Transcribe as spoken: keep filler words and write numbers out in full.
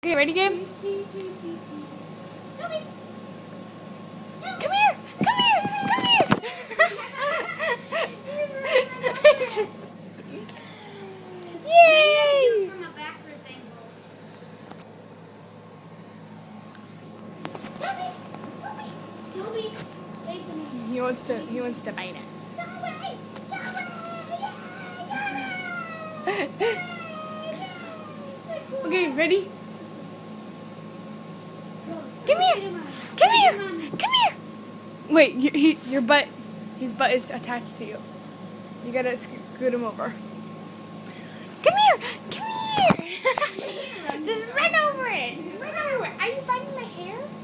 Okay, ready, game? Toby! Come here! Come here! Come here! Yay! From a backwards angle. Toby! Toby! Face me. He wants to. He wants to bite it. Toby! Toby! Okay, ready? Come here. Come here! Come here! Wait, you, he, your butt. His butt is attached to you. You gotta scoot him over. Come here! Come here! Just run over it! Run over it! Are you biting my hair?